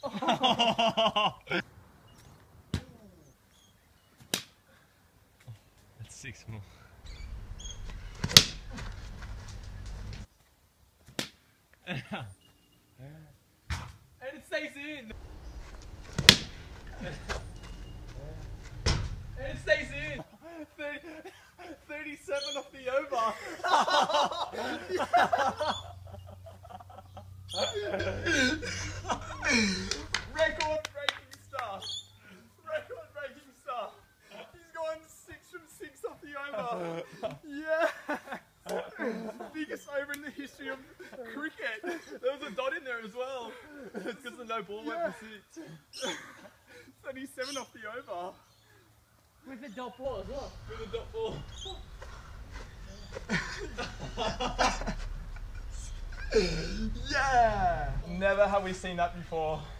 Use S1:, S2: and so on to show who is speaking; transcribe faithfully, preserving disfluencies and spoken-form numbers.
S1: That's six more. And it stays in. And it stays in. thirty, thirty-seven off the over. Record breaking stuff. Record breaking stuff. He's gone six from six off the over. Yeah. Biggest over in the history of cricket. There was a dot in there as well. It's because the no ball yeah. went for six. thirty-seven off the over.
S2: With the dot ball as well.
S1: With the dot ball. Yeah! Never have we seen that before.